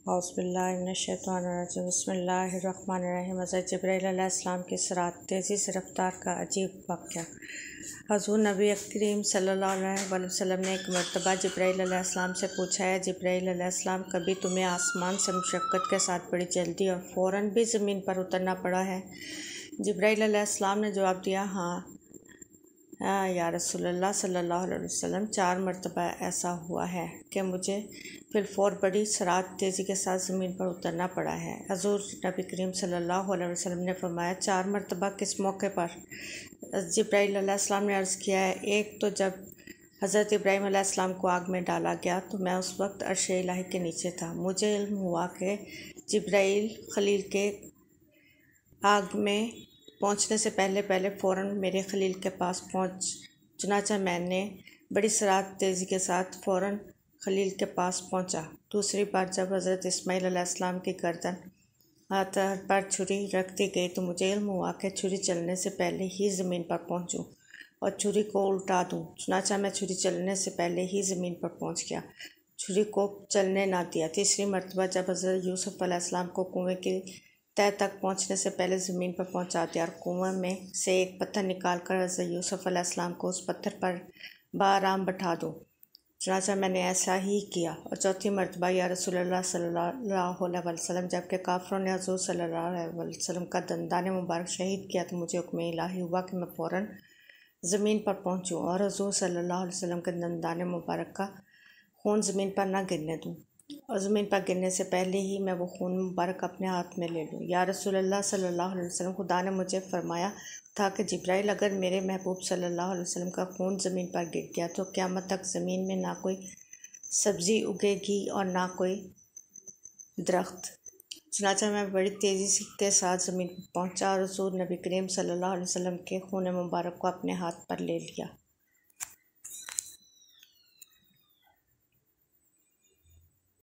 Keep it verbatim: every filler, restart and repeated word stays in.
औज़ुबिल्लाहिमिनश्शैतानिर्रजीम बिस्मिल्लाहिर्रहमानिर्रहीम। हज़रत जिब्राईल अलैहिस्सलाम की सरात तेज़ी से रफ्तार का अजीब वाक़या। हुज़ूर नबी करीम सल्लल्लाहु अलैहि वसल्लम ने एक मरतबा जिब्राईल अलैहिस्सलाम से पूछा है, जिब्राईल अलैहिस्सलाम, कभी तुम्हें आसमान से मुशक्क़त के साथ बड़ी जल्दी और फ़ौरन भी ज़मीन पर उतरना पड़ा है? जिब्राईल अलैहिस्सलाम ने जवाब दिया, हाँ हाँ या रसूलल्लाह सल्लल्लाहु अलैहि वसल्लम, चार मरतबा ऐसा हुआ है कि मुझे फिलफौर बड़ी सरात तेज़ी के साथ ज़मीन पर उतरना पड़ा है। हुज़ूर नबी करीम सल्लल्लाहु अलैहि वसल्लम ने फरमाया, चार मरतबा किस मौके पर? जिब्राईल अलैहिस्सलाम ने अर्ज़ किया है, एक तो जब हज़रत इब्राहीम अलैहिस्सलाम को आग में डाला गया तो मैं उस वक्त अर्श इलाही के नीचे था। मुझे इल्म हुआ कि जिब्राईल खलील के आग में पहुंचने से पहले पहले फ़ौरन मेरे खलील के पास पहुंच चुनाचा मैंने बड़ी सरात तेज़ी के साथ फ़ौरन खलील के पास पहुंचा। दूसरी बार जब हज़रत इस्माईल अलैहिस्सलाम की गर्दन हाथ पर छुरी रख दी गई तो मुझे इल्म हुआ कि छुरी चलने से पहले ही ज़मीन पर पहुंचूं और छुरी को उल्टा दूं। चुनाचा मैं छुरी चलने से पहले ही ज़मीन पर पहुंच गया, छुरी को चलने ना दिया। तीसरी मरतबा जब हज़रत यूसुफ़ अलैहिस्सलाम को कुएँ की तह तक पहुंचने से पहले ज़मीन पर पहुंचा दिया और कुएँ में से एक पत्थर निकाल कर हज़रत यूसुफ़ अलैहिस्सलाम को उस पत्थर पर बाराम बैठा दूँ। चुनाचा मैंने ऐसा ही किया। और चौथी मरतबा या रसूलल्लाह सल्लल्लाहु अलैहि वसल्लम, जबकि काफिरों ने हज़ूर सल्लल्लाहु अलैहि वसल्लम का दंदाने मुबारक शहीद किया तो मुझे हुक्म इलाही हुआ कि मैं फ़ौरन ज़मीन पर पहुँचूँ और हज़ूर सल्लल्लाहु अलैहि वसल्लम के दंदाने मुबारक का खून ज़मीन पर न गिरने दूँ और ज़मीन पर गिरने से पहले ही मैं वो खून मुबारक अपने हाथ में ले लूँ। या रसूलल्लाह सल्लल्लाहु अलैहि वसल्लम, खुदा ने मुझे फरमाया था कि जिब्राईल, अगर मेरे महबूब सल्लल्लाहु अलैहि वसल्लम का खून ज़मीन पर गिर गया तो क़यामत तक ज़मीन में ना कोई सब्ज़ी उगेगी और ना कोई दरख्त। चुनाचा मैं बड़ी तेज़ी के साथ ज़मीन पर पहुँचा और हुज़ूर नबी करीम सल्लल्लाहु अलैहि वसल्लम के खून मुबारक को अपने हाथ पर ले लिया।